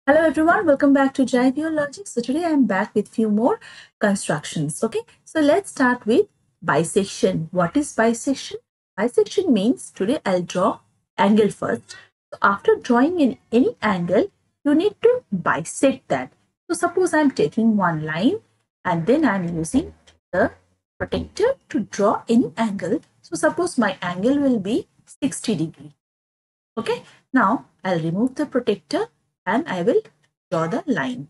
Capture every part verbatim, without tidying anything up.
Hello everyone, welcome back to Jaivio Logic. So today I'm back with few more constructions. Okay, so let's start with bisection. What is bisection? Bisection means today I'll draw angle first. So after drawing in any angle, you need to bisect that. So suppose I'm taking one line and then I'm using the protector to draw any angle. So suppose my angle will be sixty degree. Okay, now I'll remove the protector and I will draw the line.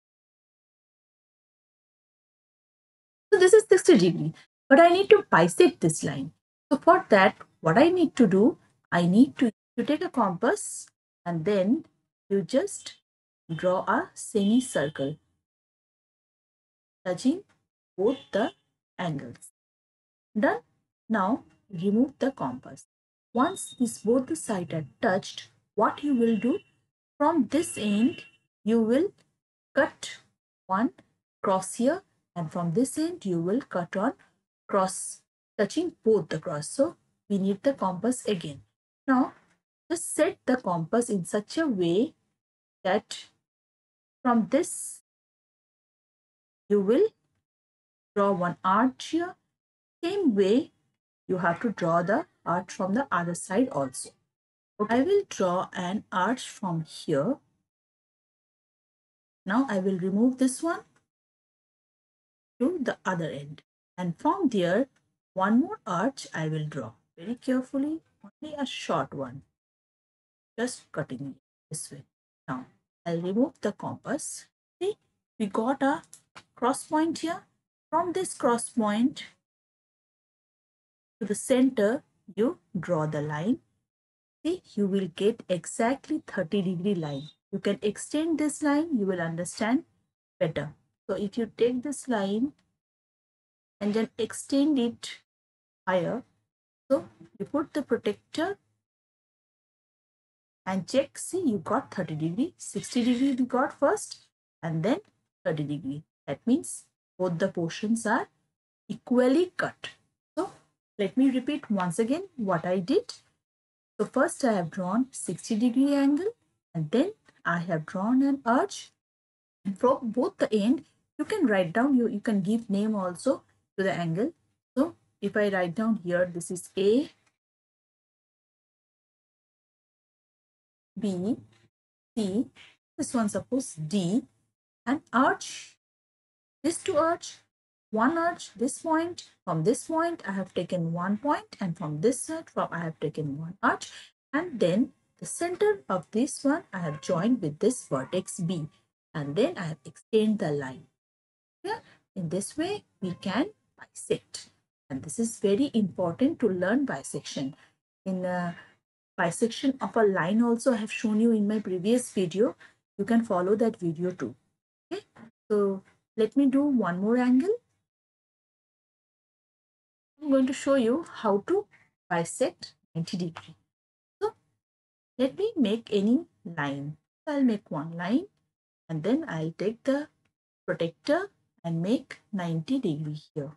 So this is sixty degree, but I need to bisect this line. So for that, what I need to do, I need to, to take a compass and then you just draw a semicircle touching both the angles. Done. Now remove the compass. Once these both the sides are touched, what you will do, from this end, you will cut one cross here, and from this end you will cut on cross touching both the cross. So we need the compass again. Now just set the compass in such a way that from this you will draw one arch here. Same way you have to draw the arch from the other side also. Okay. I will draw an arch from here. Now I will remove this one to the other end, and from there one more arch I will draw very carefully, only a short one, just cutting it this way. Now I'll remove the compass. See, we got a cross point here. From this cross point to the center you draw the line. See, you will get exactly thirty degree line. You can extend this line, you will understand better. So if you take this line and then extend it higher, so you put the protector and check. See, you got thirty degree, sixty degree we got first and then thirty degree. That means both the portions are equally cut. So let me repeat once again what I did. So first I have drawn sixty degree angle and then I have drawn an arch, and from both the end you can write down, you, you can give name also to the angle. So if I write down here, this is A, B, C, this one suppose D, and arch, this two arch, one arch, this point, from this point I have taken one point, and from this side from I have taken one arch, and then the center of this one I have joined with this vertex B, and then I have extended the line. Yeah, in this way we can bisect, and this is very important to learn bisection. In uh, bisection of a line also I have shown you in my previous video. You can follow that video too. Okay, so let me do one more angle. I'm going to show you how to bisect ninety degree. So let me make any line. I'll make one line and then I'll take the protector and make ninety degree here.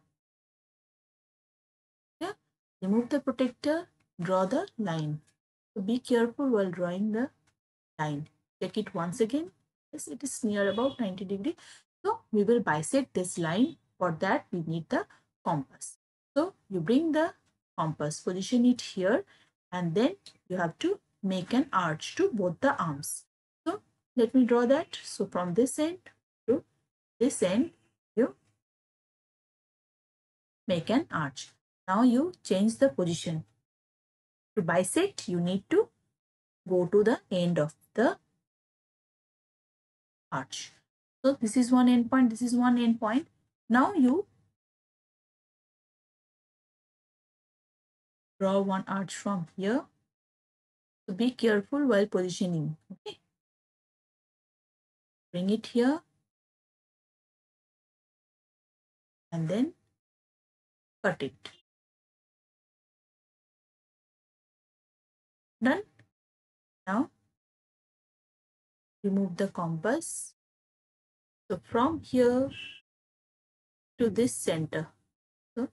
Yeah, remove the protector, draw the line. So be careful while drawing the line. Check it once again. Yes, it is near about ninety degree. So we will bisect this line. For that we need the compass. So you bring the compass, position it here, and then you have to make an arch to both the arms. So let me draw that. So from this end to this end, you make an arch. Now you change the position. To bisect, you need to go to the end of the arch. So this is one end point, this is one end point. Now you draw one arch from here. So be careful while positioning. Okay. Bring it here and then cut it. Done. Now remove the compass. So from here to this center. So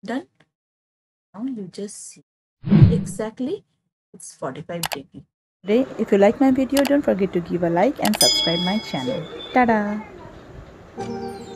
Done. Now you just see exactly it's forty-five degrees. Today, if you like my video, don't forget to give a like and subscribe my channel. Tada!